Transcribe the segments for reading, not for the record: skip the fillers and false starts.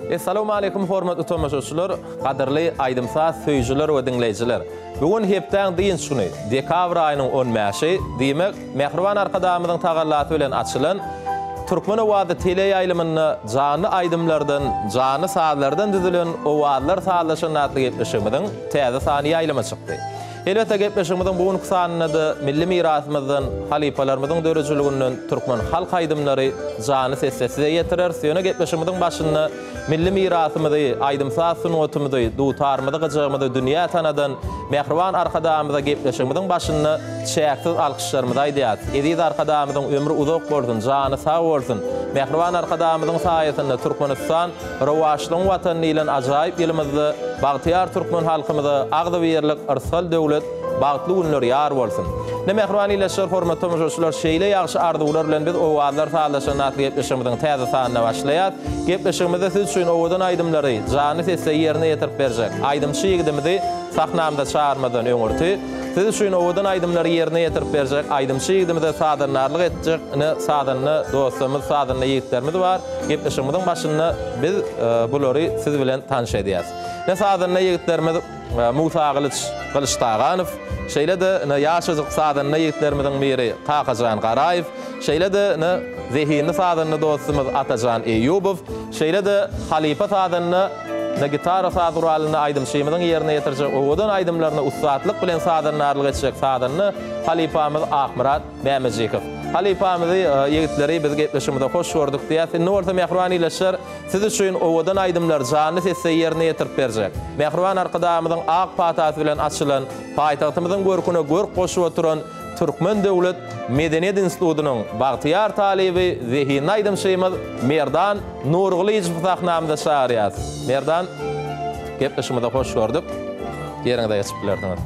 Assalamu alaykum hormatly tamaşaçylar, gaderli aýdymsaz söýjüler we dinleýijiler. Bugün hepden diýin şuny, dekabr aýynyň 15-i, diýmek Mehriban arkadamyzyň tagallaty bilen açylan Türkmen owady teleýaýlymyny jany aýdymlardan, jany saatlardan düzülen owadlar saatlaşan natly gepleşigimiň täze sany ýaýlama çykdy. Elbetde gepleşigimiň bugünkü sanyny da milli mirasymyzyň, halipalarymyzyň dörejiliginiň türkmen halk aýdymlary jany sesle ýetirer. Söýne gepleşigimiň başyny milli mirasymyzy, aýdymsaz sunatymyzy, dutarmyzy gyjygymyzy dünýä tanadan Mehriban arkadamyza gepleşigimiň başyny çäksiz alkışlarymyzy aýdýar. Ediz arkadamyzyň ömrü uzak bolsun, jany sag bolsun. Mehriban arkadamyzyň saýasynda Türkmenistan rowaşlyň watany bilen ajaýyp ýylymyzdy bagtyar türkmen halkymyzy agdy berlik arsal döwlet bagtly günler ýar bolsun. Ne Mehriban ile şer hormatly tamaşaçylar şeýle ýagşy arzuwlar bilen biz owadlar saýlaşan natly gepleşigimiň täze sanyna başlaýar. Gepleşigimizde siz üçin owadan aýdymlary jany sesle ýerine ýetirip berjek. Aýdymçy ýigidimizi sahnamda çağırmadan öňürti. Siz üçin owadan aýdymlary ýerine ýetirip berjek. Aýdymçy ýigidimize sadanlarlyk etjek. Sadanny dostumyz, sadanny ýigitlerimiz bar. Gepleşigimiň başyny biz bulary siz bilen tanış edýäs. Ne sadanny ýigitlerimiz Musa Kılıçdaýganow, şeýle de ýaşazyk sadanny ýigitlerimiziň biri Takajan Garaýew, şeýle de zehinli sadanny dostumyz Atajan Eýubow, şeýle de halipa sadanny gitara saduralyny aýdymçymyzyň ýerine ýetirjek owadan aýdymlaryny ustatlyk bilen sadanlarlyk etjek sadanny halipamyz Ahmurat Mämejikow. Halipamyzy ýigitleri biz gepleşigimizde hoş gördük diýär. Ne bolsa Mehriban ile şer siz üçin owadan aýdymlar jany sesle ýerine ýetirip berjek. Mehriban arkadamyzyň ak patasy bilen açylan paýtagtymyzyň görküne görk goşup oturan Türkmen Döwlet Medeniýet Institutynyň bagtyar talibi zehinli aýdymçymyz Merdan Nurgulyjew sahnamda şaýarýar. Merdan, gepleşigimizde hoş gördük. Ýeriňizde ýetirip berdiňiz.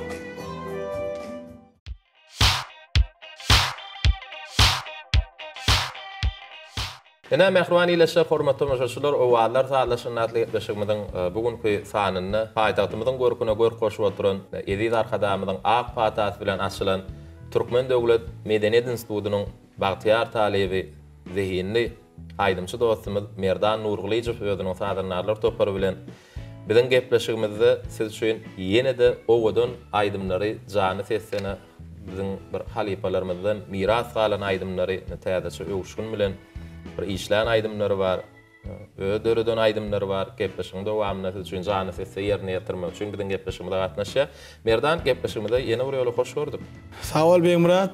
Ene Mehriban ile şer hormatly tamaşaçylar, owadlar saýlaşan natly gepleşigimiň bugünkü sanyny paýtagtymyzyň görküne görk goşup oturan Ediz arkadamyzyň ak patasy bilen açylan Türkmen Döwlet Medeniýet Institutynyň bagtyar talibi zehinli aýdymçy dostumyz Merdan Nurgulyjew özüniň sadanlarly topary bilen biziň gepleşigimizde siz üçin ýene-de owadan aýdymlary jany sesine biziň bir halipalarymyzdan miras galan aýdymlary täze öwüşgün bilen bir işlän aýdymlary bar, ödöreden aýdymlary bar. Gepleşigimde wamna siz üçin jany sesle ýerine ýetirmek üçin biziň gepleşigimizde gatnaşýar. Merdan, gepleşigimizde ýene bir ýoly hoş gördük. Sag ol Beýmurat.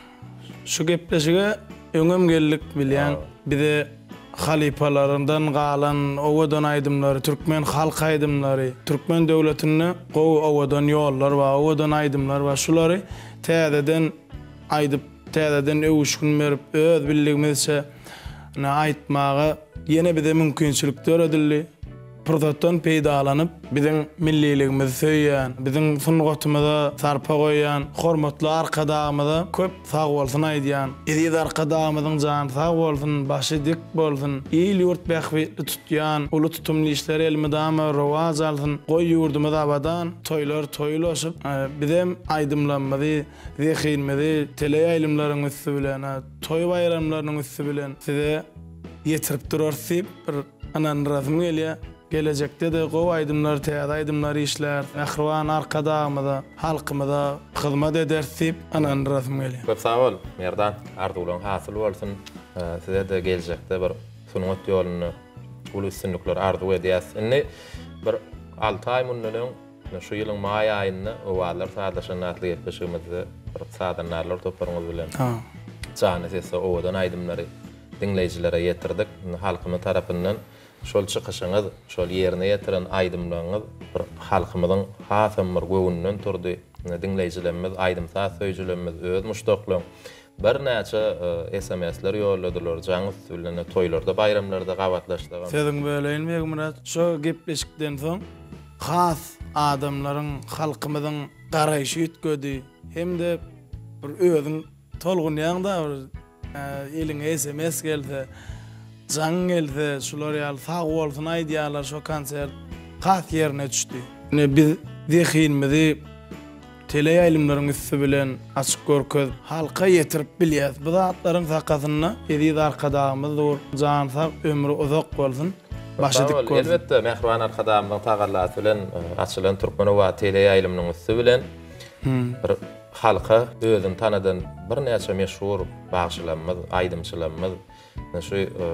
Şu gepleşige öňem geldik bilýän. Bize halipalaryndan galan owadan aýdymlary, türkmen halk aýdymlary, Türkmen döwletini gowy owadan ýollar we owadan aýdymlar we şulary täzeden aýdyp, täzeden öwüşgün berip öz bildigimizçe aýtmagy ýene bize mümkinçilikler edildi. Prototon peýdalanyp biziň milliligimizi söýýän, biziň sunnatymyza sarpa goýan, hormatly arkadamyza köp sag bolsun aýdýan. Ediz arkadamyzyň jany sag bolsun, başy dik bolsun, ýyl ýurt bähwetli tutýan, uly tutumly işleri elmidama rowaj alsyn, goý ýurdumyz abadan, toýlar toýlaşyp, bizem aýdymlanmady, zehinmedi, teleýaýlymlaryň üstü bilen, toý bayramlarynyň üstü bilen size ýetirip durarsyp bir anan razmy gelýär. Gelecekde de gowy aýdymlar, täze aýdymlar işler, Mehriban arkadamyza, halkymyza hyzmat edersip anan razmy gelýär. Köp sag bol, Merdan, arzuwlaryň hasyl bolsun. Size de gelecekde bir sunat ýoluny, uly üstünlikler arzuw edýäs. Indi bir 6 aý mundan şu ýylyň maý aýynda owadlar saýlaşan natly gepleşigimizde bir sadanlarlar toparyňyz bilen. Jany sesle owadan aýdymlary dinleýijilere ýetirdik. Halkymyň tarapyndan şol çykyşyňyz, şol ýerine ýetiren aýdymlaryňyz bir halkymyzyň hasam bir göwünden turdy. Dinleýijilerimiz, aýdymsaz söýjülerimiz öz muşdaklyň bir näçe SMS-ler ýolladylar, jaňy bilen toýlarda, bayramlarda gawatlaşdylar. Seziň böleýin Beýmurat, şo gepleşikden soň has adamlaryň, halkymyzyň garaýşy ýetgedi. Hemde bir özüň tolgun ýagda eliň SMS gelse, jaň gelse, şular ýaly sag bolsun aýdýarlar, şo konsert has ýerine düşdi. Biz zehinmidi teleýaýlymlaryň üstü bilen açyk görköz halka ýetirip bilýär. Bu zatlaryň sakasyna Ediz arkadamyz dur, jansaq ömrü uzak bolsun. başladyk. Elbetde Mehriban arkadaşymyň tagallaty bilen açylan Türkmen we tele ýaýlymynyň üstü bilen bir halka özüni tanadan bir näçe meşhur bagşylanmaz, aýdymçylanmaz. Şu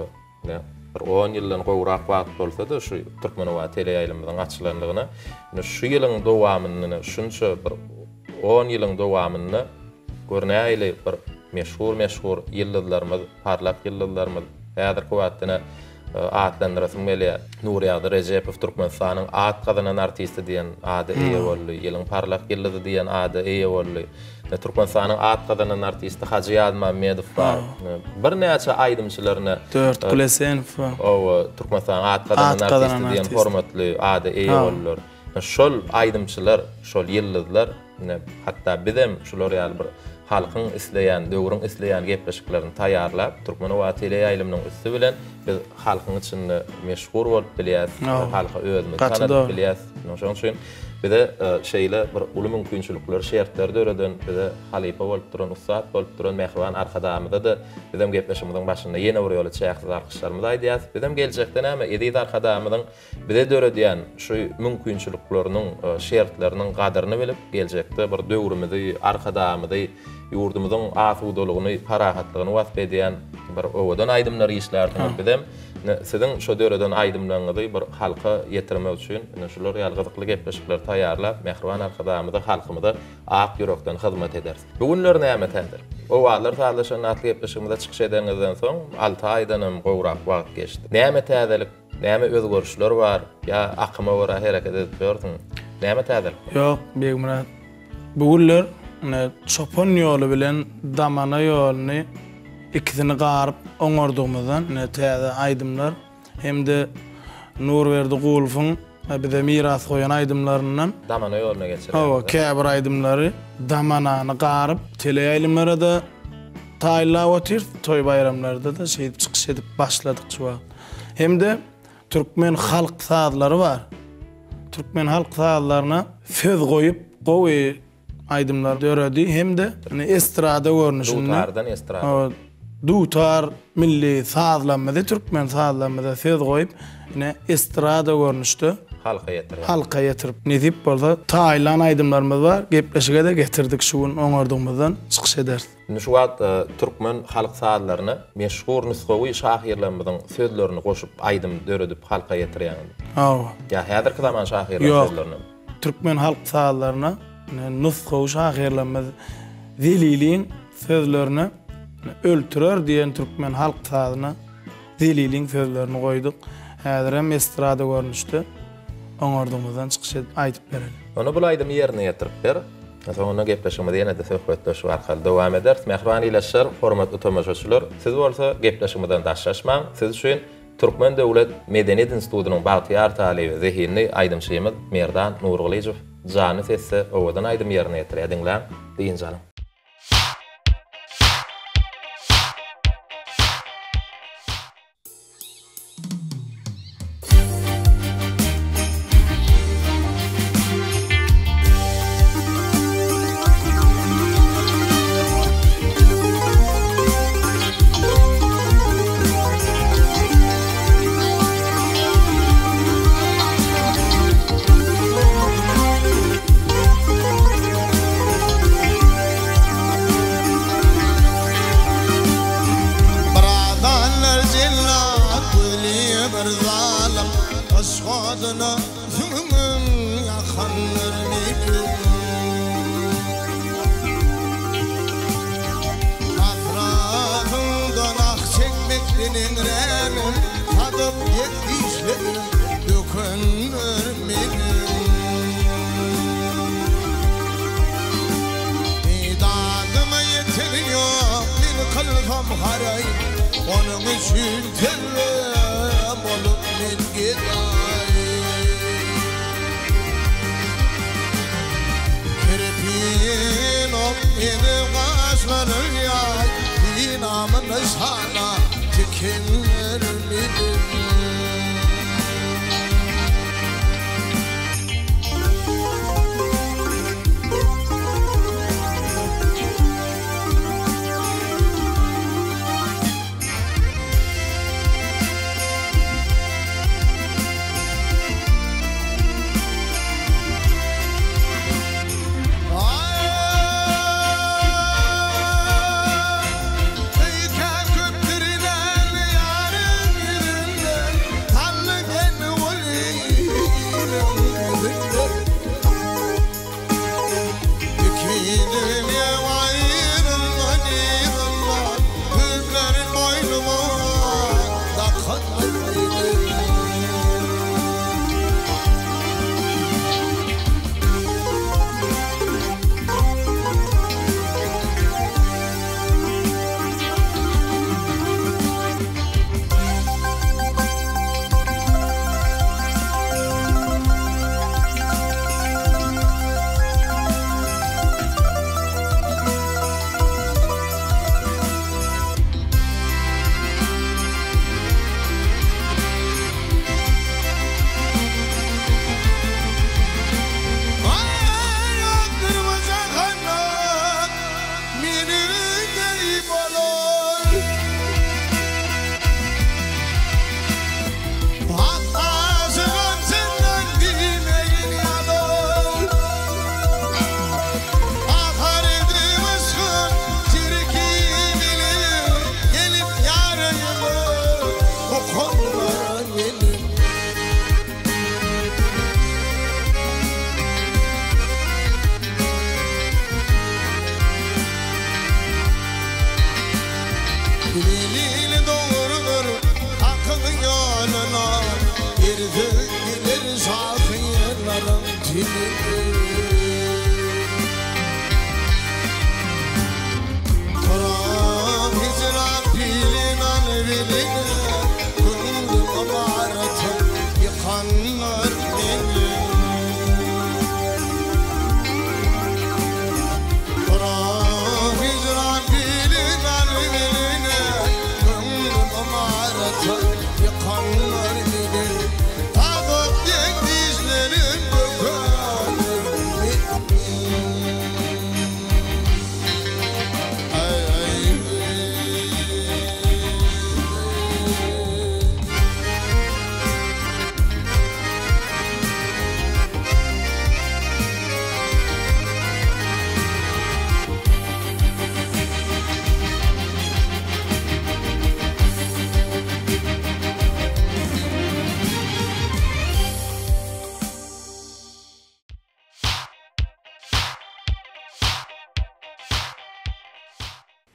bir 10 ýyldan gowrak wagt bolsa-da şu Türkmen we tele ýaýlymynyň açylanlygyna şu ýylyň dowamyny şunça bir 10 ýylyň dowamyny görnäýli bir meşhur ýyldızlarymyz, parlak ýyldızlarymyz häzirki wagtda atlandyrasym gelýär. Nurýagy Rejepow Türkmenistanyň at gazanan artisti diýen ady eýe boldy. Ýylyň parlak ýyldyzy diýen ady eýe boldy. Türkmenistanyň at gazanan artisti Hajyýad Mammedow bar. Bir näçe aýdymçylaryna 4 Kulesenov. O Türkmenistanyň at gazanan artisti diýen hormatly ady eýe boldylar. Şol aýdymçylar, şol ýyldyzlar, hatda bizem şolar ýaly bir halkyň isleýän, döwrüň isleýän gepleşiklerini taýýarlap, Türkmen we tele ýaýlymynyň üstü bilen biz halkyň içinde meşhur bolup bilýäs, halka özüni tanyp bilýäs. Şoň üçin bize şeýle bir uly mümkinçilikler, şertler öýreden bize halipa bolup duran, ustad bolup duran Mehriban arkadaşymyzda da bizem gepleşigimiziň başynda ýene bir ýola çäkdi arkadaşlarymyz aýdýar. Bizem geljekde näme edýär arkadaşymyzyň bize öýrediýän şu mümkinçilikleriniň, şertleriniň gadyryny bilip geljekde bir döwrümizde arkadaşymyzda ýurdumyzyň asudalygyny, parahatlygyny wasp edýän bir owadan aýdymlar işlerdiň bizem. Sizin şu döwreden aýdymlaryňyzy bir halka ýetirmek üçin şular ýaly gyzykly gepleşikler taýýarlap, Mehriban arkadaşymyza, halkymyza ak ýürekden hyzmat eder. Bugunler näme täzer? O wagtlar taýlaşan atly gepleşigimizde çykyş edenden soň 6 aýdanam gowrak wagt geçdi. Näme täzelik, näme özgörüşler bar, ýa akyma wara hereket edip ýördiň? Näme täzer? Ýok, Begmurat. Bugunler çopan ýoly bilen damana ýolyny ikisini garyp oňardygymyzdan täze aýdymlar hemde Nurberdi Gulfyň bize miras goýan aýdymlaryndan damana ýolyna geçer. Käbir aýdymlary damanany garyp tele ýaýlymlara da taýlap otyr, toy bayramlarda da çykyş edip başladyk şu wagt. Hemde Türkmen halk sazlary bar. Türkmen halk sazlaryna söz goýup gowy aýdymlar döredi hemde estrada görnüşinde. Dutardan estrada. Dutar milli sazlanmada, Türkmen sazlanmada söz goýup estrada görnüşde halka ýetirip nezip bolsa taýlan aýdymlarymyz bar. Gepleşige de getirdik şuň oňardygymyzdan çykyş eder. Şu wagt Türkmen halk sazlaryna meşhur nusgawy şahyrlarymyzyň sözlerini goşup aýdym döredip halka ýetirýän. Ya häzirki zaman şahyrlar sözlerini. Türkmen halk sazlaryna nusgawy şahyrlarymyz zeliliň sözlerini öltürer diýen Türkmen halk sazyna zeliliň sözlerini goýduk. Häzir hem estrada görnüşde oňardygymyzdan çykyş edip aýdyp berelim. Onu bu aýdym ýerine ýetirip ber. Sonra gepleşigimiz ýene-de söhbetleşip arkaly dowam eder. Mehriban ýylaşlar, hormatly tomaşaçylar, siz bolsa gepleşigimizden daşlaşmaň. Siz üçin Türkmen Döwlet Medeniýet Institutynyň bagtyar talyby zehinli aýdymçymyz Merdan Nurgulyjew jany sesse owadan aýdym ýerine ýetirýär diýen janym.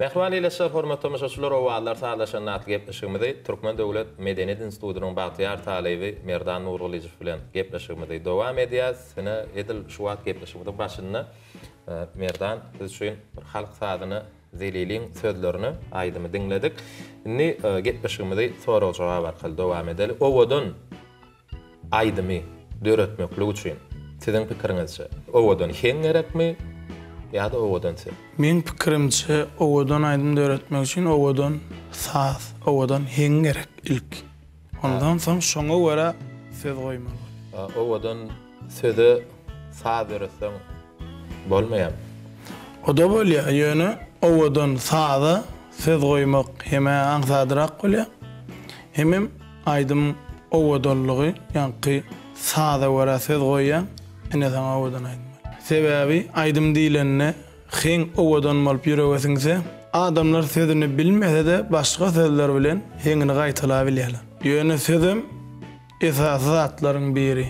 Mehriban ýylyşlar, hormatly tamaşaçylar, owallar sağlaşan natly gepleşigimizde Türkmen Döwlet Medeniýet Institutynyň bagtyar talebi Merdan Nurgulyjew bilen gepleşigimizde dowam edýäs. Sene edil şu wagt gepleşigimizde başynda Merdan biz şoň bir halk sadyny zeliliň sözlerini aýdymy diňledik. Indi gepleşigimizde soraw jogap arkaly dowam edeli. Owodun aýdymy döretmeklik üçin siziň pikiriňizçe owodun heň gerekmi? Ya da owadançı. Men pikirimçe owadan aýdym öğretmek için owadan saz, owadan heň gerek ilk. Ondan soň şoňa görä söz goýmaly. Owadan sözü saz öğretsen bolmaýar. O da bolýar, ýöne owadan saza söz goýmak heme aňsadyrak bolýar. Hemem aýdym owadanlygy, ýani saza görä söz goýýan, ene saň owadan aýdym. Sebebi aýdym diýlenine heň owadan bolup ýöregesiňse adamlar sözüni bilmese de başga sözler bilen heňini gaýtala bilýärler. Ýöne sözüm esas zatlaryň biri.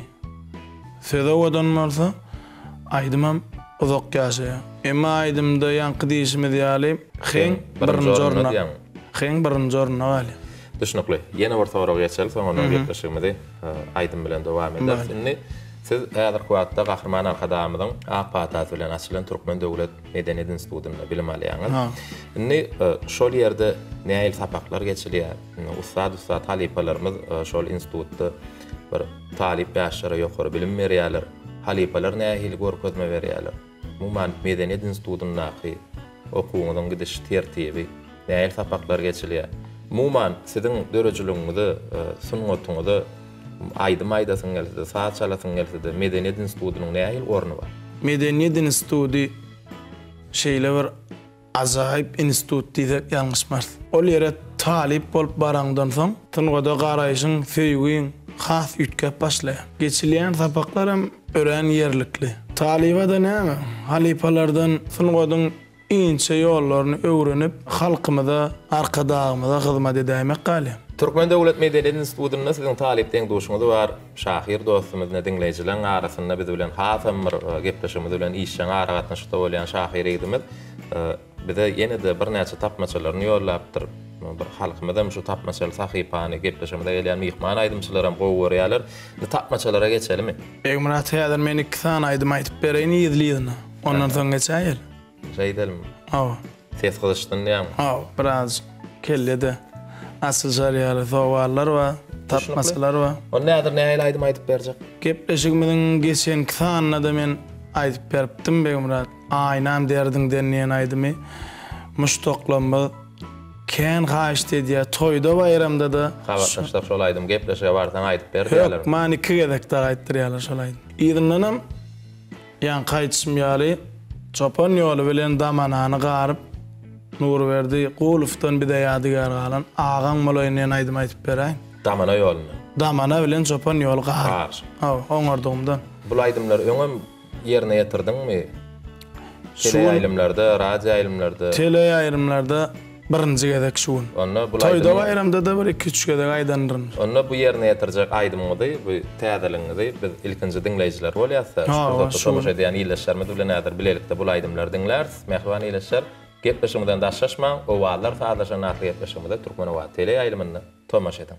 Söz owadan bolsa aýdymam uzak ýaşaýar. Emma aýdymda ýanky diýişimiz ýaly heň birinji orna. Heň birinji orna gali. Düşünükli. Ýene bir soraw geçelim, soňra gepleşigimizde aýdym bilen dowam ederiz. Siz häzir wagtda Gahrman Arkadamyň apataty bilen açylan Türkmen Döwlet Medeniýet Institutyna bilim alýaňyz. Indi şol ýerde näil sapaklar geçilýär. Ustad talipalarymyz şol institutda bir talip ýaşlara ýokary bilim berýärler. Halipalar näil görkezme berýärler. Muman Medeniýet Institutynyň okuwunyň gidiş tertibi näil sapaklar geçilýär. Muman siziň dörejiligiňizde, sungatyňyzda aýdym aýdasyň gelse, saat çalasyň gelse de Medeniýet Institutynyň näil orny bar? Medeniýet Instituty şeýle bir ajaýyp institut diýsek ýalňyşmaz. Ol ýere talip bolup baraňdan soň tynwada garaýyşyň, söýgüň has ýetgep başlaýar. Geçilýän sapaklar hem ören ýerlikli. Taliba da näme? Halipalardan tynwadyň inçe ýollaryny öwrenip halkymyza, arkadagymyza hyzmat edämek galy. Türkmen Döwlet Medeniýet Institutynyň siziň talipden duşuňyz bar. Şahir dostumyz ne dinleýijiler arasynda biz bilen hasam bir gepleşigimiz bilen işçiň ara gatnaşykda bolýan şahir edimiz. Bize ýene de bir näçe tapmaçalaryny ýollapdyr. Bir halkymyzam şu tapmaçaly sahypany gepleşigimizde gelýän mihman aýdymçylar hem gowy görýärler. Bu tapmaçalara geçelimi? Egmurat häzir men 2 sany aýdym aýtyp bereýin ýyzlygyna. Ondan soň geçäýär. Şeýdelim. Awa. Ses kılıçdın ýa-ni? Awa, biraz kellede. Asıl jarýaly sowallar we tapmaçalar we. O nädir näil aýdym aýtyp berjek? Gepleşigimiziň geçen sanyna da men aýtyp beripdim Begumrat. Aýnam derdiň denýän aýdymy. Muştoklanma kän gaýşdy diýär, toýda bayramda da. Habarlaşyp şol aýdym gepleşige barsaň aýtyp berýärler. Yok, mani 2 gedek de gaýtdyrýarlar şol aýdym. Ýygynnanam ýan gaýtşym ýaly çopan ýoly bilen damanany garyp Nurberdi Gulufdan bir de ýadygar galan ağaň molaýyny aýdym aýtyp beräýin. Damana ýolyny. Damana bilen çopan ýol garyp. Oňardygymdan. Bu aýdymlar öňem ýerine ýetirdiňmi? Tele aýlymlarda, radio aýlymlarda. Tele aýlymlarda birinji gedek şuun. Onda bu toýda bayramda da bir 2-3 gedek aýdandyr. Onda bu ýerine ýetirjek aýdymyňyzy, bu täzeliňizi biz ilkinji dinleýijiler bolýarsa, şurada edýän ýylyşlarmy bilen nädir bilelikde bu aýdymlar dinlärsiz. Mehriban ýylyşlar gepleşigimizden daşlaşmaň, owallar sağlaşan natly gepleşigimizde Türkmen owa tele aýlymyny tomaş edin.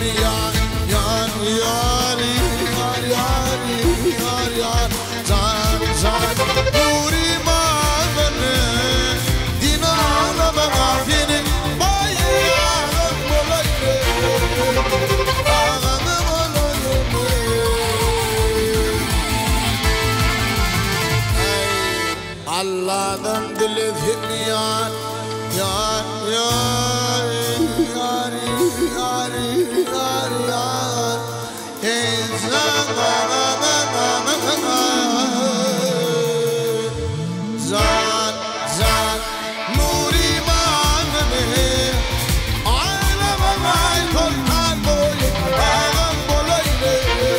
yar yar yari yar yari yar yar zan zan nuri mavne dinana bagafini bayar molayne ağanı molayne Allah'dan diledim yar yar yar yar yar yar yar zan zan nuri mavne ağlamay korkan boy ağam bolayne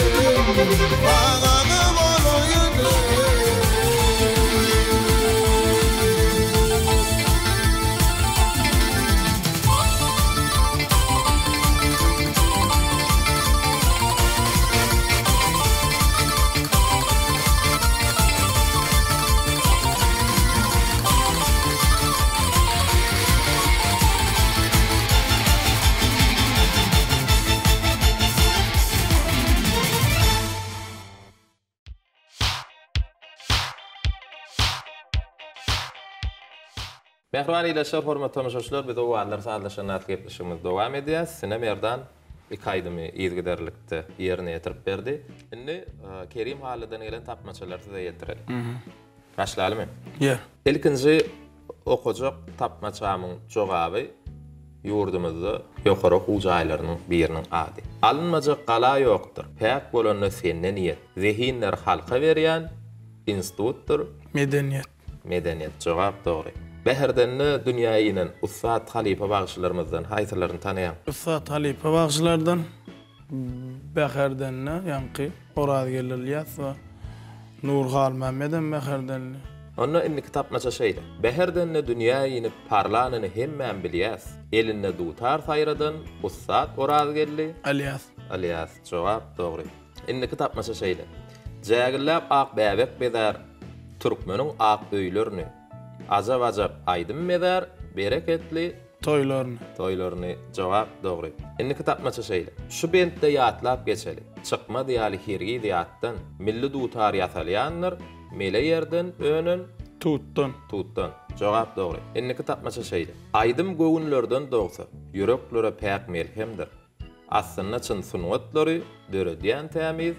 ağam bolayne Mehriban ileşer hormat tamaşaçylar, biz o wagtlar saatlaşanat gepleşigimiz dowam edýär. Sinem ýerden 2 aýdymy ýygyderlikde ýerine ýetirip berdi. Indi Kerim halydan gelen tapmaçalary size ýetirelim. Başlaýalmy? Ýer. Ilkinji okujak tapmaçamyň jogaby ýurdumyzda ýokary okuw jaýlarynyň biriniň ady. Alınmajak gala ýokdur. Päk bolany senden ýet. Zehinler halka berýän institutdur. Medeniýet. Medeniýet jogap dogry. Beherdenne dünýäýinden Ustad Halipa bagşylarymyzdan haýsylaryny tanýan. Ustad Halipa bagşylardan Beherdenne ýanky Oraz gelýär we Nurhal Mehmeden Beherdenne. Onda indi kitapmaça şeýle. Beherdenne dünýäýini parlanyny hemmän bilýäs. Elinde dutar saýradan Ustad Oraz geldi. Alias jogap dogry. Indi kitapmaça şeýle. Jägillap ak bäbek bedär türkmeniň ak öýlerini Azab aydym medar bereketli toylaryny jogap dogry. Indi kitapmaça şeýle. Şu bentde ýatlap geçeli. Çykma diýaly hergi diýatdan milli dutar ýasalýanlar mele ýerden önün tutdan jogap dogry. Indi kitapmaça şeýle. Aydym göwünlerden dogsa ýüreklere päk melhemdir. Aslynda çyn sunuwatlary döredýän tämiz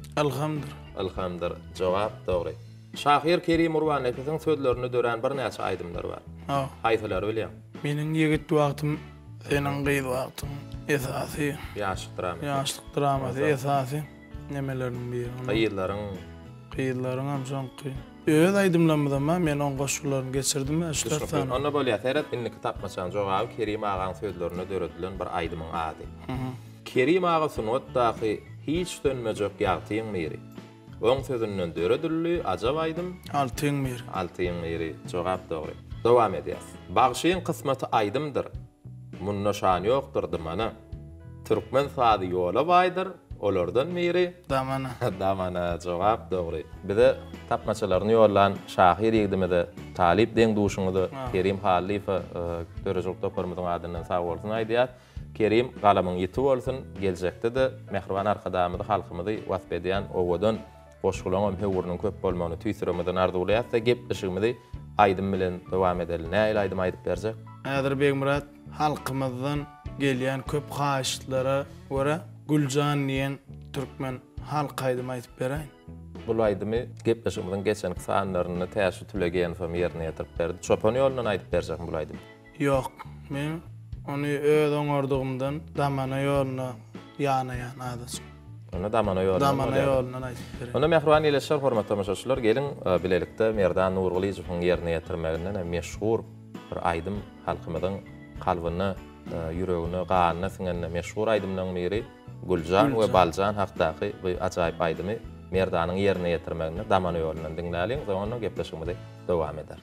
alhamdur jogap dogry. Şahir Kerim Urban Efesiň sözlerini dören bir näçe aýdymlar bar. Haýsylary bilýär. Meniň ýigit wagtym, senin gyýy wagtym esasy ýaşlyk dramasy esasy nemeleriniň biri. Gyýylaryň hem şonky. Öz aýdymlamydam men on goşularyny geçirdim, eşler sany. Onda bolýar. Täret indi kitapmaçan jogaby Kerim agaň sözlerini döredilen bir aýdymyň ady. Kerim aga sunwatdaky hiç dönmejek ýagtyň biri. Oň sözünden döredildi, ajab aýdym. Altyň meri jogap dogry. Dowam edýäs. Bagşyň kysmaty aýdymdyr. Munna şan ýokdur dymana. Türkmen sady ýola baýdyr. Olardan meri damana jogap dogry. Bize tapmaçalaryny ýollan şahir ýigdimede talip deň duşuňyzy Kerim Halifa dörejek toparmyzyň adynyň sag bolsun aýdýar. Kerim galamyň ýeti bolsun, geljekde de mehriban arkadamyzy halkymyzy wasp edýän owadan boşgulaňam hewurnyň köp bolmagyny tüýsüremeden arzuwlaýar da gepleşigimizi aýdym bilen dowam edelim. Näil aýdym aýdyp berjek? Häzir Begmurat halkymyzdan gelýän köp haýyşlara görä Güljan diýen türkmen halk aýdym aýdyp beräýin. Bu aýdymy gepleşigimizden geçen sanlaryny täşi tülegen fam ýerine ýetirip berdi. Çopan ýolundan aýdyp berjekmi bu aýdymy? Ýok, men onu öz oňardygymdan damana ýoluna ýana adasy. Ona damana ýolundan aýdyp berýär. Onda mehriban ýeşler hormatly tamaşaçylar, gelin bilelikde Merdan Nurgulyjowyň ýerine ýetirmegine meşhur bir aýdym halkymyzyň kalbyny, ýüregini, ganyny siňende meşhur aýdymlaryň biri Güljan we Baljan hakdaky bu ajaýyp aýdymy Merdanyň ýerine ýetirmegine damana ýolundan diňläliň, soňra gepleşigimizi dowam eder.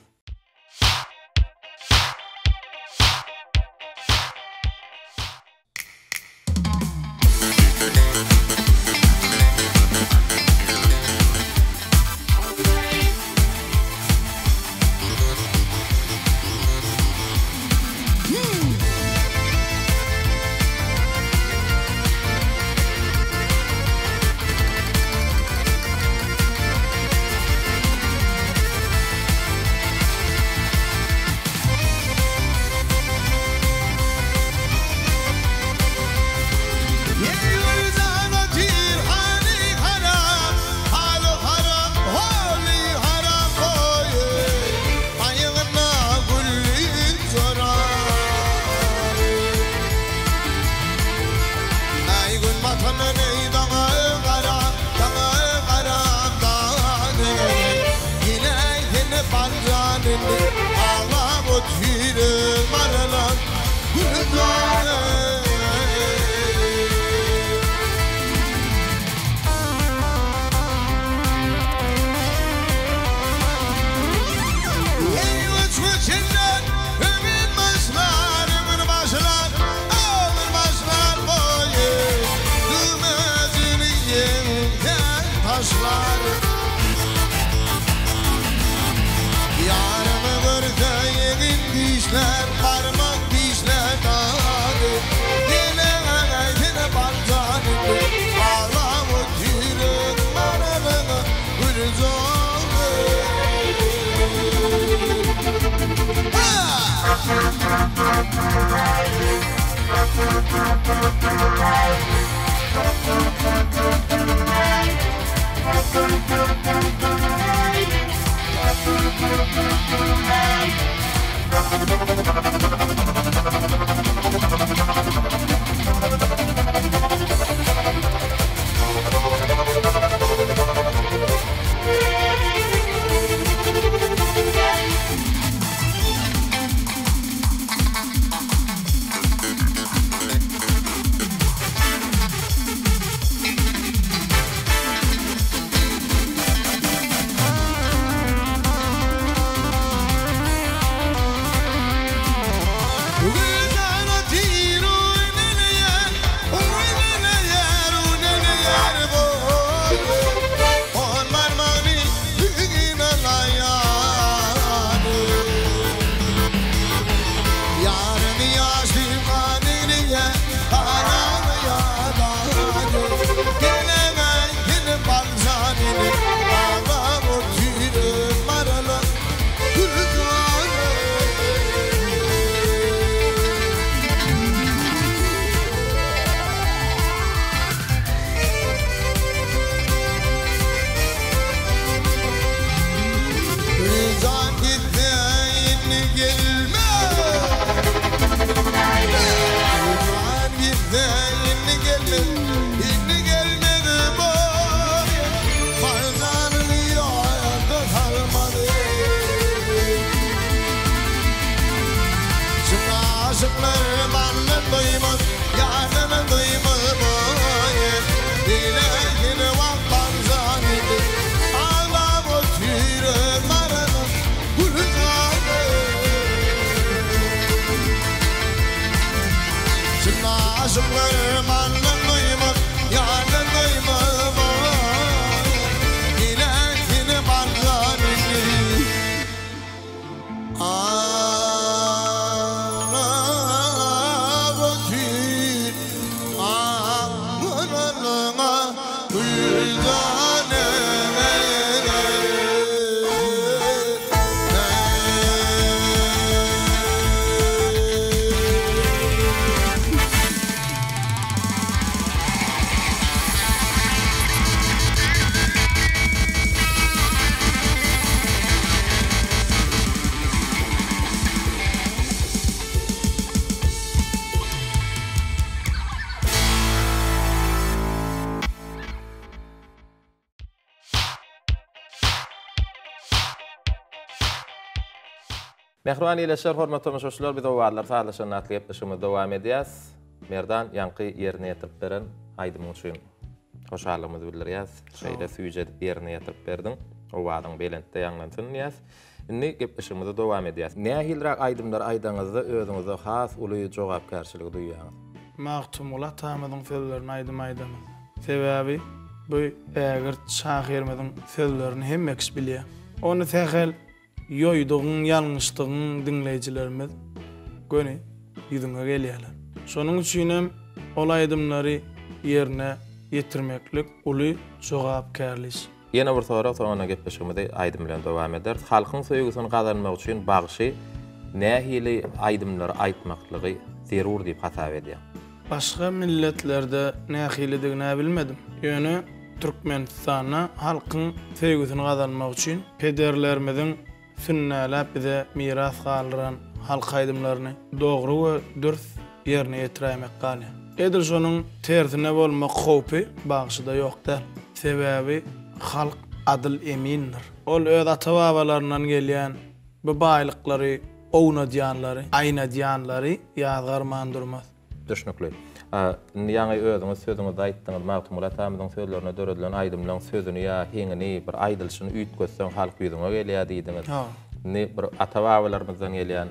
Mehriban ýeşler hormatly tamaşaçylar, biz owallar saglaşan atlyp işimiz dowam edýäs. Merdan ýanky ýerine ýetirip beren aýdymyň üçin hoşallygymyzy bildirýäs. Şeýle süýje edip ýerine ýetirip berdiň. Owadyň belentde ýanglansyn diýäs. Indi gep işimizi dowam edýäs. Nähilrak aýdymlar aýdaňyzda özüňize has uly jogapkärçiligi duýýaňyz? Magtumula tamamyň sözlerini aýdym. Sebäbi bu ägir şahyrmyň sözlerini hemmekiş bilýär. Onu tähel yoyduğun yanlışlığın dinleyicilerimiz göni yüzüne gelýärler. Şonuň üçin ol aýdymlary ýerine ýetirmeklik uly jogapkärlik. Ýene bir sorak soňra gepleşigimizde aýdym bilen dowam eder. Halkyň söýgüsini gazanmak üçin bagyşy nähili aýdymlary aýtmaklygy zerur diýip hasap edýär. Başga milletlerde nähilidigini bilmedim. Ýöne Türkmenistana halkyň söýgüsini gazanmak üçin pederlerimizin sünnäläp bize miras galyran halk aýdymlaryny dogry we dürüst ýerine ýetirmek galýar. Edil şonuň tersine bolmak howpy bagşyda ýokdur. Sebäbi halk adyl emindir. Ol öz ata-babalaryndan gelýän bu baýlyklary, ownadýanlary, aýnadýanlary ýazgarman durmaz. Düşnükli. Ýa-ni özüňiz sözüňizde aýtdyňyz, Magtumula tamamyň sözlerine döredilen aýdymlaryň sözüni ýa heňini bir aýdylşyny üýtgösseň halk ýüzüne gelýär diýdiňiz. Ne bir ata-babalarymyzdan gelýän,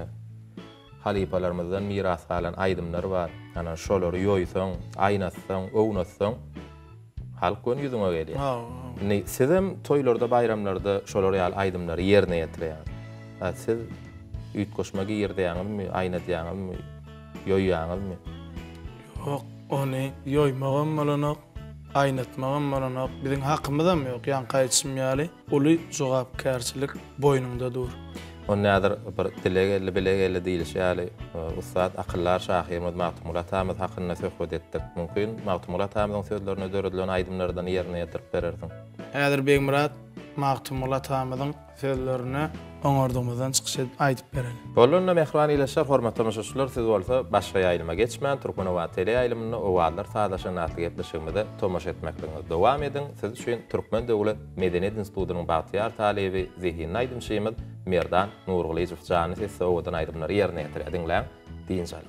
halipalarymyzdan miras galan aýdymlar bar. Ana şolary ýoýsaň, aýnatsaň, ownatsaň halk ön ýüzüne gelýär. Ne sizem toýlarda, bayramlarda şolary aýdymlary ýerine ýetirýär. Siz üýtgöşmegi ýerdeýäňizmi, aýnadýaňyzmy, ýoýýaňyzmy? Yok, onu yoymagam bolanok, aýnatmagam bolanok biziň hakymyzam ýok. Ýan gaýtşym ýaly uly jogapkärçilik boýnunda dur. on näder bir dilegeli bilegeli diýilýär ýaly ustad akyllar şahymy Magtumulat Hamid hakynda söhbet etdik. Mümkin Magtumulat Hamydyň sözlerine döredilen aýdymlardan ýerine ýetirip bererdiň. Häzir Begmurat Magtumulat Hamydyň sözlerini oňardymyzdan çykyş edip aýdyp bereli. Bolunna mehriban ýyleşler, hormatly tamaşaçylar, siz bolsa başga ýaýlyma geçmän, Türkmenowat tele ýaýlymyny owallar sadaşyň atly gepleşiginde tomaş etmekle dowam edin. Siz üçin Türkmen Döwlet Medeniýet Institutynyň bagtyar talebi Zihin Aýdym Şeýmez Merdan Nurgulyjew jany sesi owadan aýdymlary ýerine ýetirdiňler diýinjal.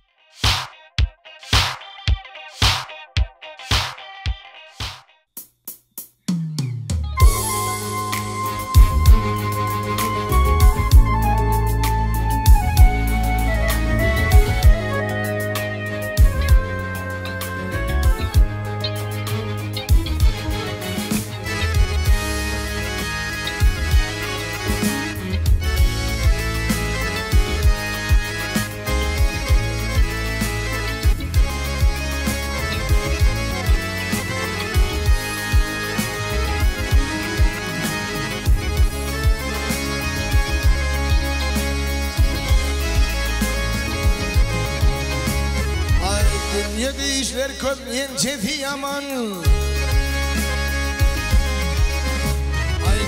Köp yençeti yaman Ay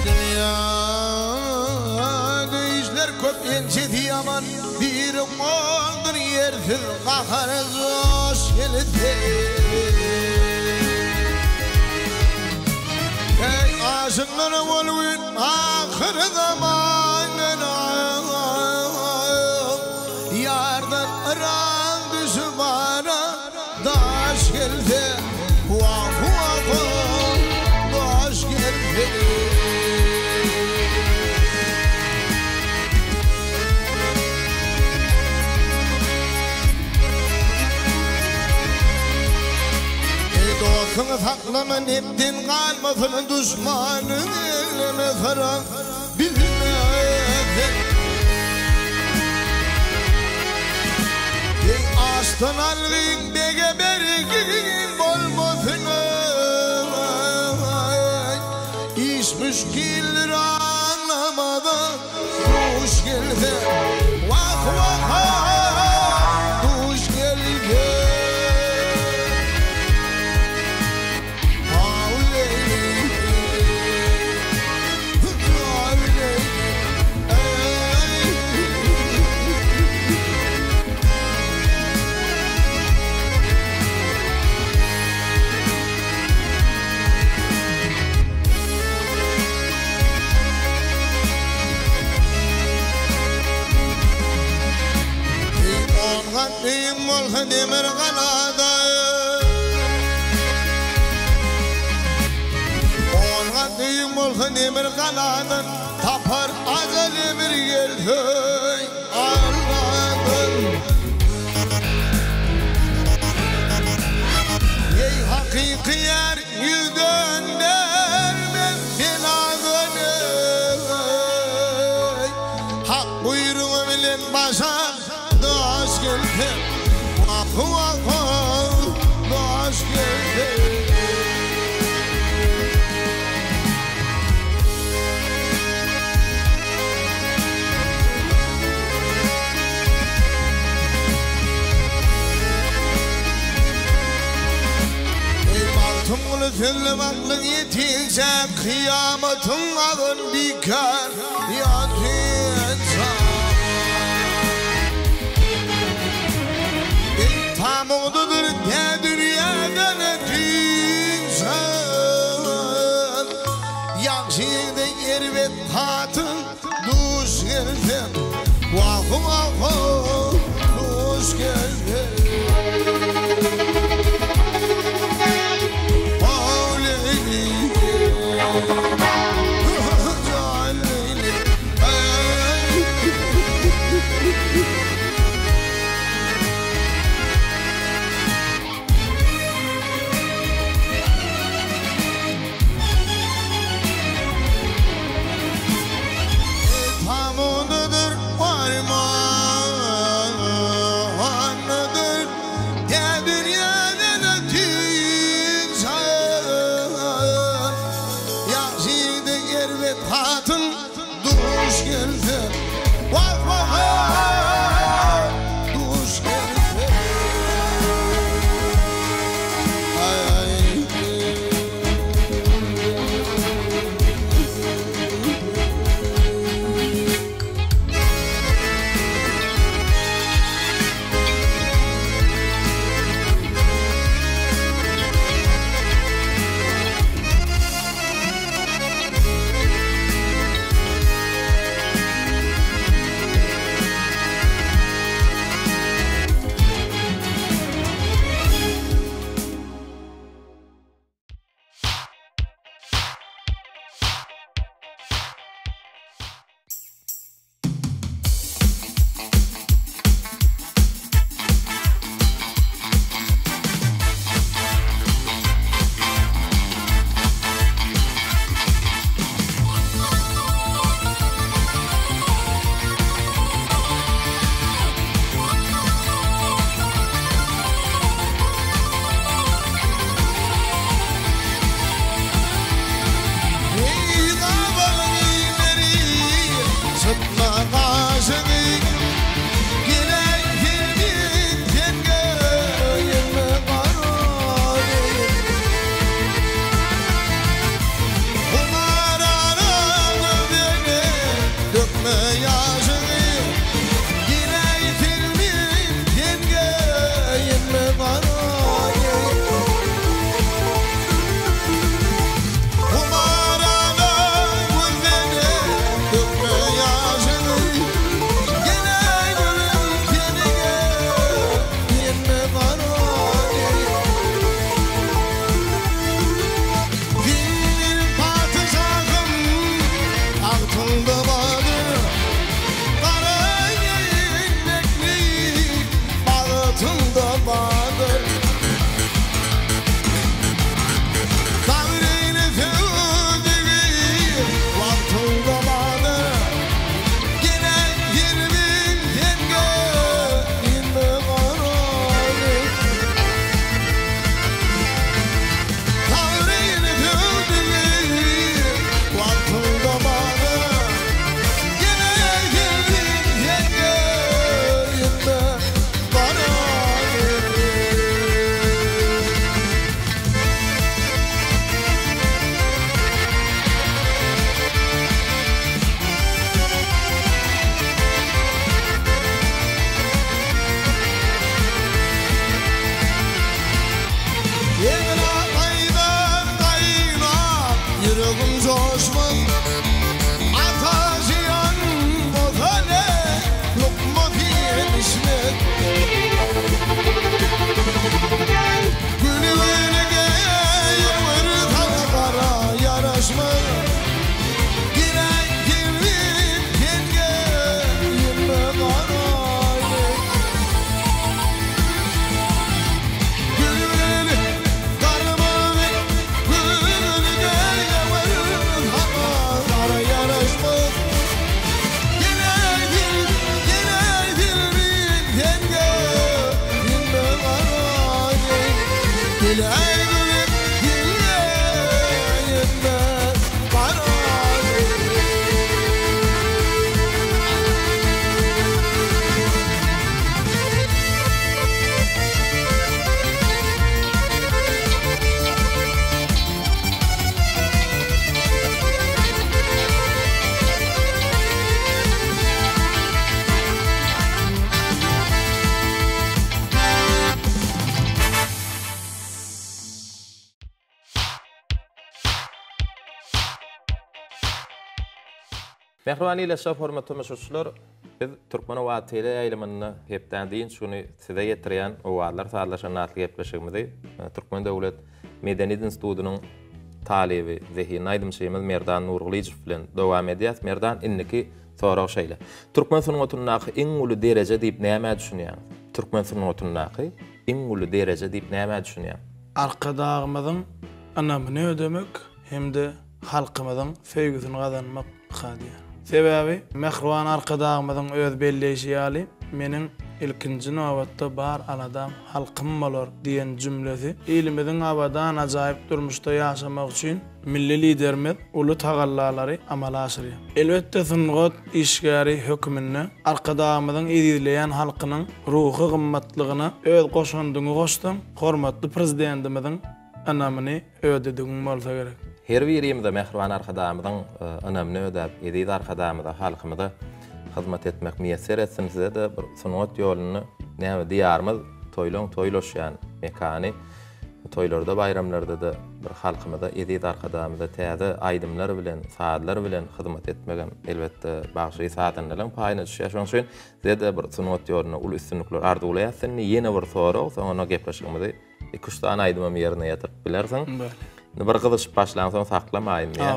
dünyada işler köp yençeti yaman Bir oldur yersiz kaharız hoş geldi Ey aşıkları olun ahir zamanın Yardan ıran düşmana Daş geldi, vah vah vah, daş geldi. Ey dostunu saklaman hepten kalmasın düşmanın eline saran bilmezsin. Ey aslan algın bege bergin bolmasın İş müşkilleri anlamadan duş geldi Vah vah duş geldi Neyim olsa demir kanada Olgan neyim olsa demir kanada Tapar aza demir geldi Allah'ın Ey hakiki yer yüz döndürmez silahını Hak buyruğu bilen başa Daş geldi, vah vah vah, daş geldi. Ey Magtumulu sözlü baklık yetinse kıyametin ağın dikar yatinse. Tamamıdır ne dünyadan etinsen Yakşıda yer ve tatın duş geldi Vah vah vah duş geldi Oh leyli Tamududur varma Mehriban ýylyşy hormatly müşahitler, biz Türkmen owady tele ýylymyny hepden diýin şuny size ýetirýän owalar saatlaşan natly gepleşigimizi Türkmen Döwlet Medeniýet Institutynyň talibi Zehir Naýdym şeýmiz Merdan Nurgulyjew bilen dowam edýär. Merdan inniki soraw şeýle. Türkmen sunnatynyň iň uly derejä diýip näme düşünýär? Türkmen sunnatynyň iň uly derejä diýip näme düşünýär? Arkadağımızın anamyny ödemek hemde halkymyzyň feýgüsini gazanmak hadiýa. Sebebi Mehriban arkadağımızın öz belleşi ýaly meniň ilkinji nowatda bar aladam halkym bolar diýen jümlesi ilimiziň abadan ajaýyp durmuşda ýaşamak üçin milli liderimiz uly tagallalary amala aşyrýar. Elbetde sungat işgäri hökmünde arkadağımızın edilýän halkynyň ruhy gymmatlygyna öz goşandygyny goşdum. Hormatly prezidentimiziň anamyny ödedigim bolsa gerek. Her birimize Mehriban arkadağımızın önemli ödep, edid arkadağımıza, halkımıza hizmet etmek müyesser etsin size de bir sunat yolunu näme diýarmyz toýloş ýani mekany toýlarda bayramlarda da bir halkymyza edid arkadağımıza täze aýdymlar bilen, saatlar bilen hizmet etmegem elbetde bagşy saatanyň paýyna düşýär. Şoň üçin size de bir sunat ýoluna ul üstünlikler arzulaýarsyň. Ýene bir soraw, soňra gepleşigimizi 2-3 tane aýdymam ýerine ýetirip bilersiň. Bir gyzyş başlaň soň saklamaýyn ýa.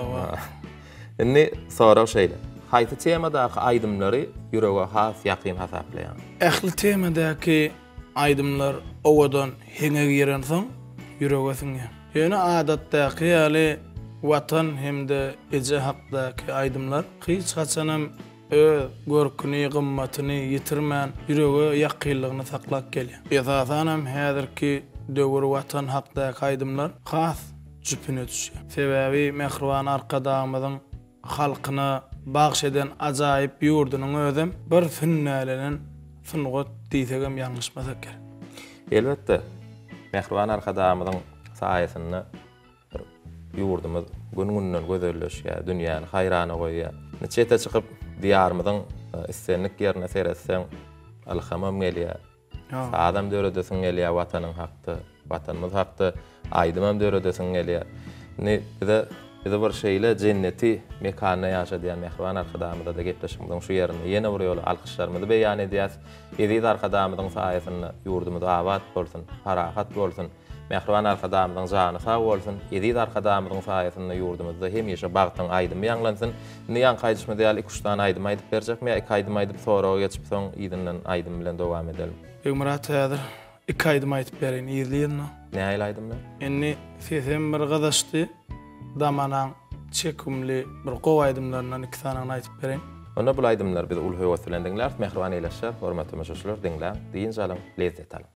Indi soraw şeýle. Haýsy temadaky aýdymlary ýürege has ýakyn hasaplaýan? Ähli temadaky aýdymlar owadan heňe giren soň ýürege siňe. Ýöne adatdaky ýaly watan hemde eje hakdaky aýdymlar hiç haçanam öz görküni, gymmatyny ýitirmän ýürege ýakynlygyny saklap gelýär. Esasanam häzirki döwür watan hakdaky aýdymlar has jüpüne düşýär. Sebebi Mehriban arkadağımyzyň halkyna bagş eden ajaýyp ýurdunyň özüm bir sünnälenen sungat diýsegem ýalňyşmasak gerek. Elbetde Mehriban arkadağımyzyň saýasynda ýurdumyz gün-günden gözelleşýär, dünýäni haýrana goýýar. Neçete çykyp diýarymyzyň istenlik ýerine seretseň alhamam gelýär. Adam döredesiň gelýär watanyň hakdy, watanymyz hakdy, aýdymam döredesiň gelýär. Bize bir şeýle jenneti mekanyna ýaşadýan Mehriban arkadağımyzda da gepleşigimiň şu ýerine ýene bir ýoly alkyşlarymyzy beýan edýäs. Edid arkadağımyzyň saýasynda ýurdumyz abad bolsun, parahat bolsun. Mehriban arkadağımyzyň jany sag bolsun. Edid arkadağımyzyň saýasynda ýurdumyzda hemişe bagtyň aýdym ýanglansyn. Niýan gaýdyşma diýäl 2-3 tane aýdym aýdyp berjekmi? 2 aýdym aýdyp soraw geçip soň ýygynyň aýdym bilen dowam edelim. Ömrat häzir 2 aýdym aýdyp berin ýylyny. Näme aýdymlar? Enni sesem bir gazaşdy. Damanan çekimli bir gow aýdymlaryny 2 tane aýdyp berin. Onda bu aýdymlar biz ul höwetlen diňler, Mehriban eýleşär, hormatly müşahitler diňler, diýin salam, lezzet alın.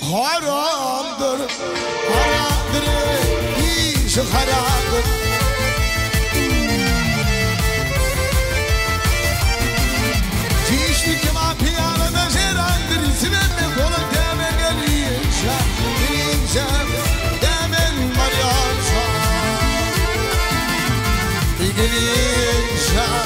haramdır, haramdır, işi haramdır. Çişli kema piyanada jerandır, ismemme konu temen geliyince, temen varyansa, geliyince,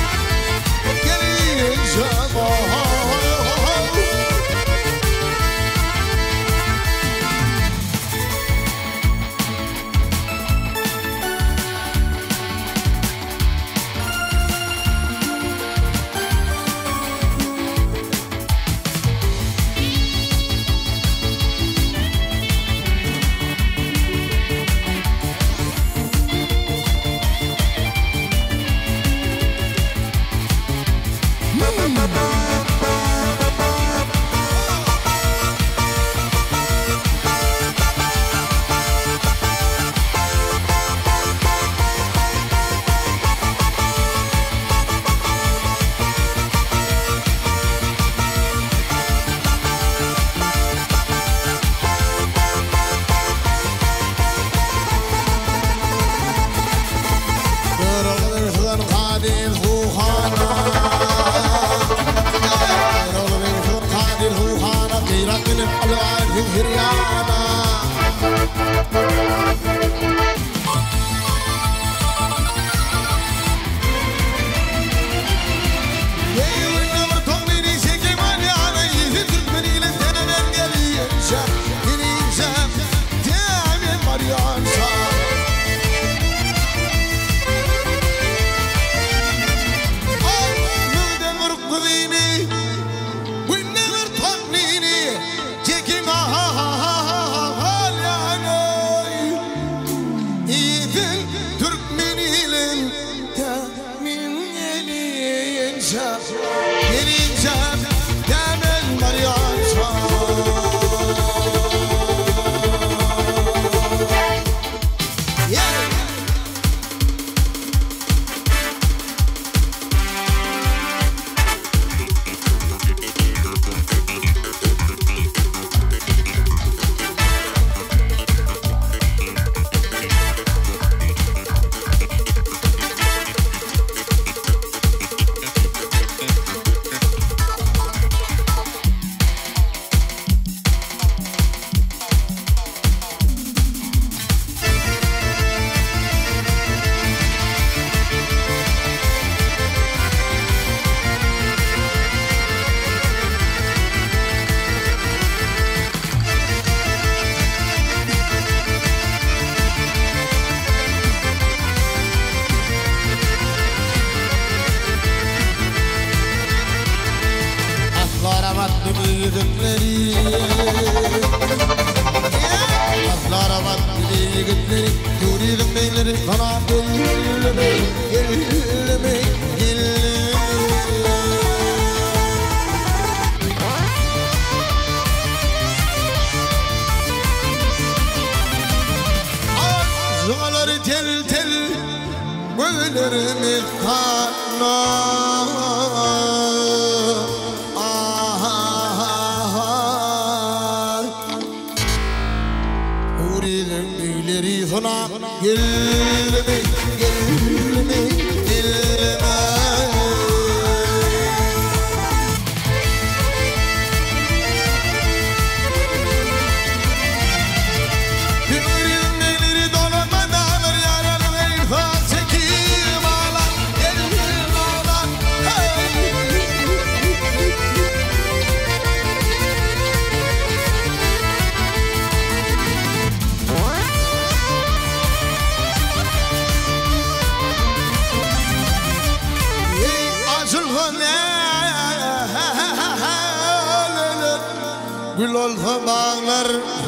gül olsa bağlar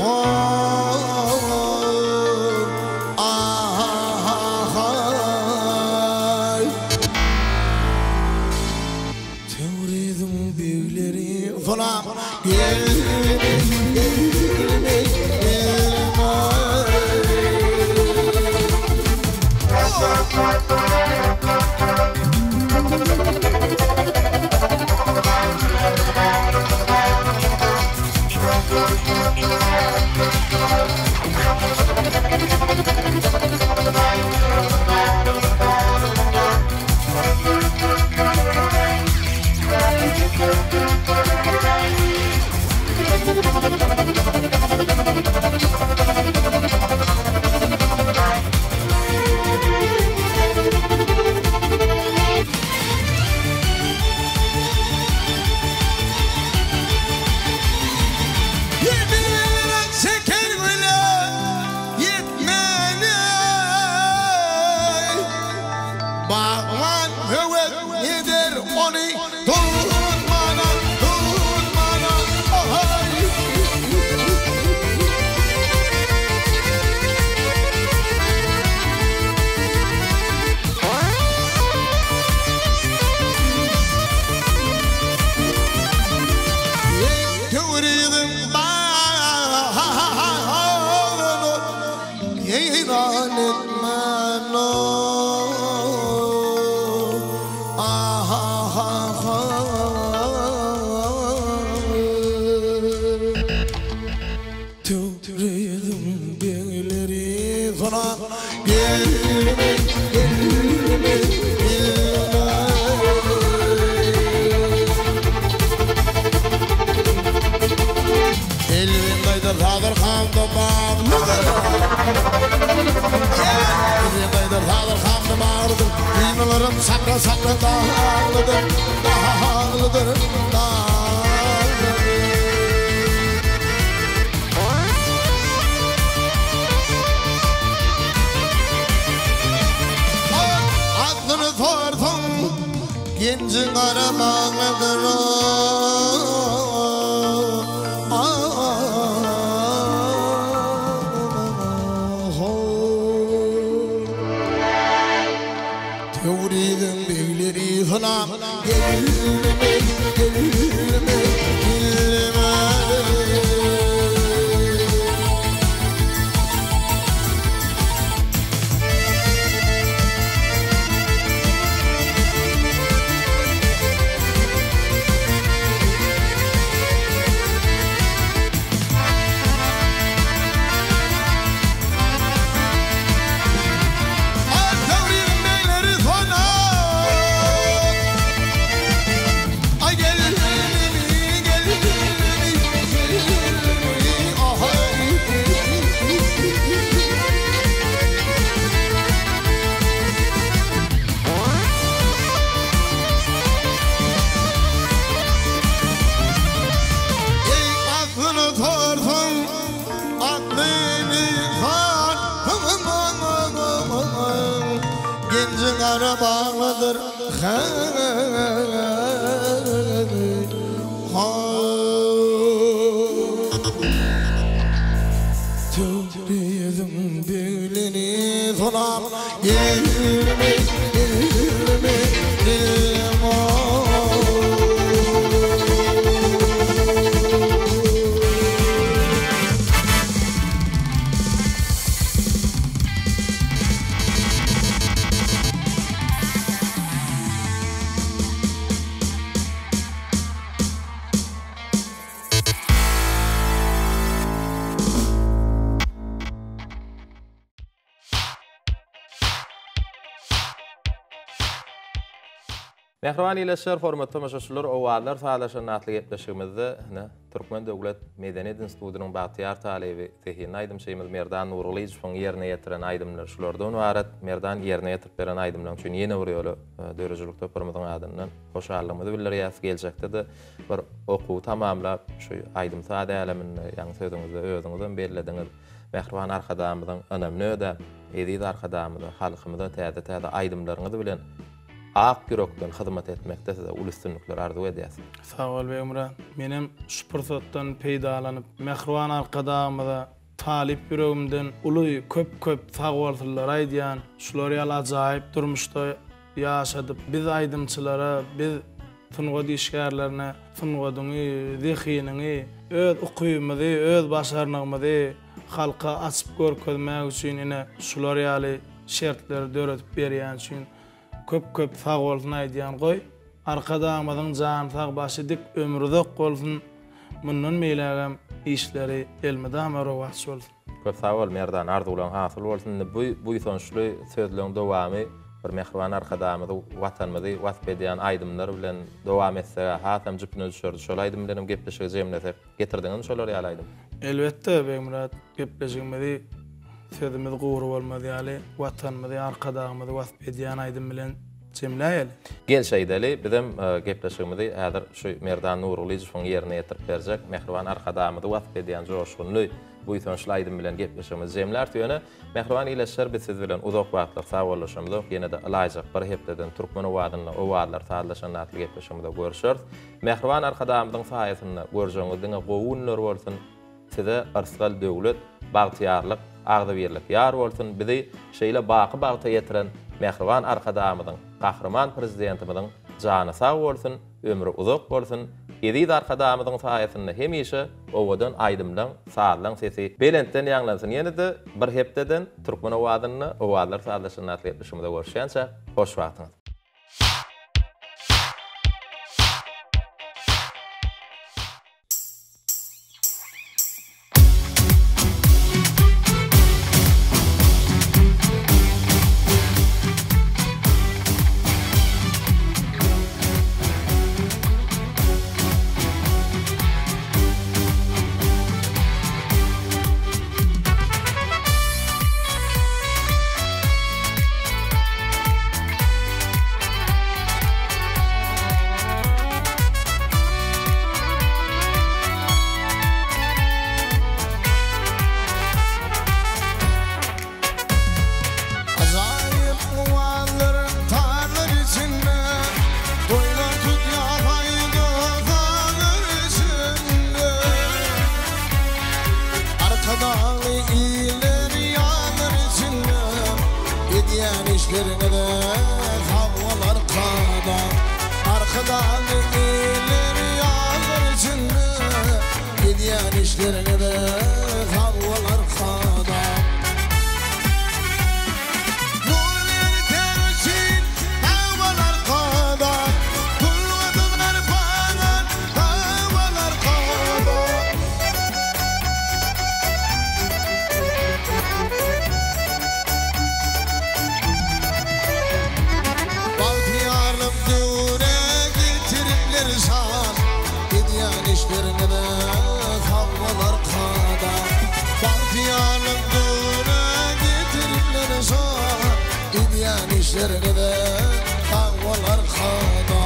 Tevridim büyüleri falan Sakra sakra dağlıdır, dağlıdır, dağlıdır. Aklını sordum, gencin aramanıdır o. Teoriden beyleri falan gelme, gelme, gelme. Gencin arabalıdır Tövbeyedim beylini falan gelme, gelme, gelme. Mehriban ileşer hormatly tamaşaçylar, owalar sağlaşan natly gepleşigimizde Türkmen Döwlet Medeniyet Institutynyň Bagtyar talebi Tehin aýdym şeýmiz Merdan Nurlyýewiň ýerine ýetiren aýdymlar şulardan warat Merdan ýerine ýetirip beren aýdymlaryň üçin ýene bir ýoly dörejilikde pyrmydyň adyndan hoşallygymy bildirýär geljekde de bir okuw tamamlap şu aýdym sade alemini ýa-ni söýdüňizde özüňizden bellädiňiz. Mehriban arkadamyzyň önemli öde edid arkadamyda halkymyda täze aýdymlaryňyzy bilen ak yürekden hyzmat etmekde de ulustunluklar arzu edýäsiz. Sağ ol Beýmran. Menem şu pursatdan peýdalanyp Mehriban arkadamyda talip yüregimden uly köp sagwaltylar aýdýan, şular ýaly ajaýyp durmuşda ýaşadyp biz aýdymçylara, biz fynga dişgärlerine, fyngadyňy, zehiniňi, öz ukymyzy, öz başarnygymyzy halka açyp görkezmek üçin ine şular ýaly şertler döretip berýän üçin köp sag bolsun aýdýan goý. Arkadamyzyň jany sag başy dik ömrü zok bolsun. Mundan meýlegem işleri elmede amara wagt bolsun. Köp sag bol Merdan arzuwlaryň hasyl bolsun. Bu ýa-ni sözleriň dowamy bir Mehriban arkadamyzy watanymyzy wasp edýän aýdymlar bilen dowam etse, hatam jypyny düşürdi. Şol aýdym bilen gepleşik jemlesek getirdiňiz şolar ýaly aýdym. Elbetde Beýmurat, gepleşigimizi sözümiz gowru bolmady ýaly watanymyzy arkadamyzy wasp edýän aýdym bilen jemläýeli. Gelşeýdeli bizim gepleşigimizi häzir şu Merdan Nurlyýewiň ýerine ýetirip berjek. Mehriban arkadamyzy wasp edýän joşgunly bu ýa-ni aýdym bilen gepleşigimiz jemlär tüýene Mehriban ileşer biz siz bilen uzak wagtlyk sagwallaşymyz ýene de alaýjak bir hepdeden Türkmen owadyna owadlar taýlaşan natly gepleşigimizde görüşür. Mehriban arkadamyzyň saýasyny görjeňizde gowunlar bolsun, size arsgal döwlet, bagtyarlyk, agdybirlik ýar bolsun, bizi şeýle baky bagta ýetiren Mehriban arkadamyzyň, gahrman prezidentimizin jany sag bolsun, ömrü uzak bolsun. Edid arkadamyzyň saýasyny hemişe owadan aýdymdan sağlanan sesi belentden ýanglansyn. Ýene de bir hepdeden Türkmen owadyny owadlar sağlaşan natly gepleşigimizde görüşýänçe hoş wagtyňyz. işlerine de havalar kada. Arkadan ileri yağlar içinde gidiyen işlerine de havalar kada. İşlerine de havalar kada. Bahtiyarlık düğüne getirirler zor. Gidiyen işlerine de havalar kada.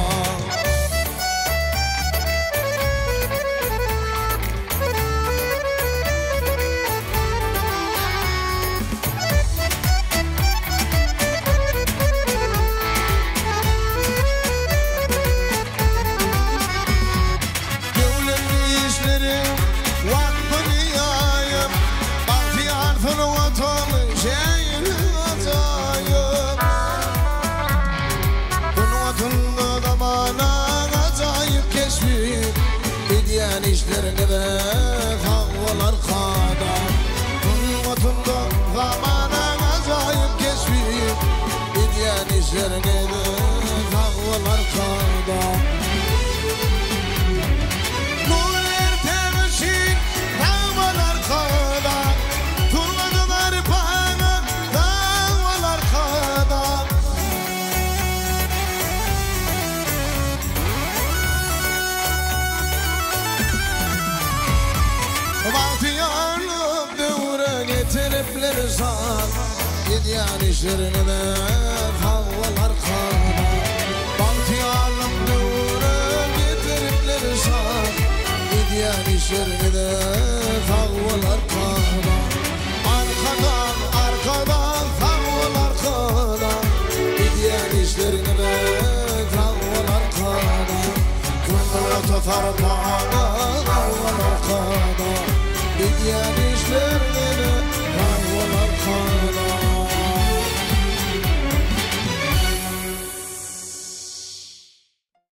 İşlerine de havalar kada. Kıymatında zamana acayip keşfiyip gidiyen işlerine de havalar kada. Nuller temşik havalar kada. Turmadılar bana havalar kada. Bahtiyarlık devre getiripler zan. Gidiyen işlerine de havalar kada. Bahtiyarlık devre getiripler zan. Gidiyen işlerine de havalar kada. Arkadan havalar kada. Gidiyen işlerine de havalar kada. Kumla tutar havalar kada. Gidiyen işlerine de havalar